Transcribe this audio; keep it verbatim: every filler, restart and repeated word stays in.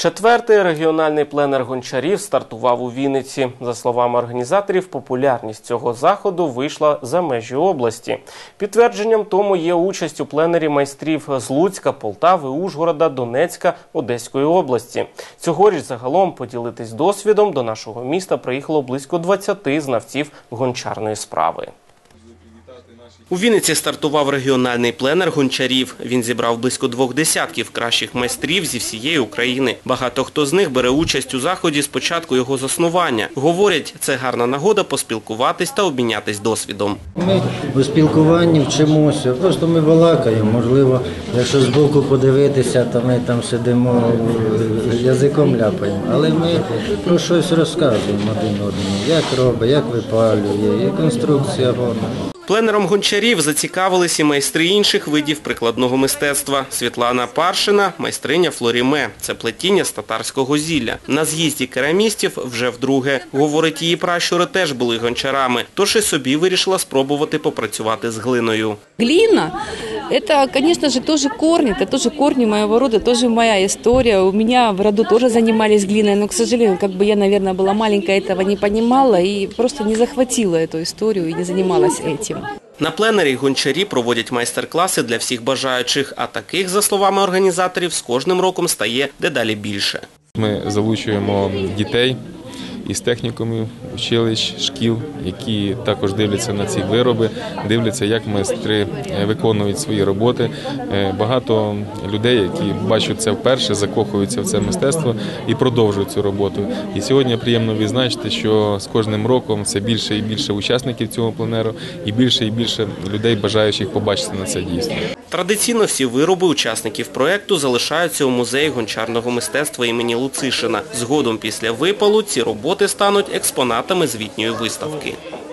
Четвертий регіональний пленер гончарів стартував у Вінниці. За словами організаторів, популярність цього заходу вийшла за межі області. Підтвердженням тому є участь у пленері майстрів з Луцька, Полтави, Ужгорода, Донецька, Одеської області. Цьогоріч загалом поділитись досвідом до нашого міста приїхало близько двадцяти знавців гончарної справи. У Вінниці стартував регіональний пленер гончарів. Він зібрав близько двох десятків кращих майстрів зі всієї України. Багато хто з них бере участь у заході з початку його заснування. Говорять, це гарна нагода поспілкуватись та обмінятись досвідом. Ми у спілкуванні вчимося, просто ми балакаємо. Можливо, якщо збоку подивитися, то ми там сидимо, язиком ляпаємо. Але ми про щось розказуємо один одному, як робить, як випалює, як конструкція горна. Пленером гончарів зацікавились і майстри інших видів прикладного мистецтва. Світлана Паршина – майстриня флоріме. Це плетіння з татарського зілля. На з'їзді керамістів вже вдруге. Говорить, її пращури теж були гончарами, тож і собі вирішила спробувати попрацювати з глиною. Глина – это, конечно же, тоже корни, это тоже корни моего рода, тоже моя история. У меня в роду тоже занимались глиной, но, к сожалению, как бы я, наверное, была маленькая, этого не понимала и просто не захватила эту историю и не занималась этим. На пленері гончарі проводять майстер-класи для всіх бажаючих, а таких, за словами організаторів, з кожним роком стає дедалі більше. Ми залучуємо дітей із технікумів, училищ, шкіл, які також дивляться на ці вироби, дивляться, як майстри виконують свої роботи. Багато людей, які бачать це вперше, закохуються в це мистецтво і продовжують цю роботу. І сьогодні приємно відзначити, що з кожним роком все більше і більше учасників цього пленеру і більше і більше людей, бажаючих побачити на це дійство. Традиційно всі вироби учасників проєкту залишаються у музеї гончарного мистецтва імені Луцишина. Згодом після випалу ці роботи стануть експонатами звітньої виставки.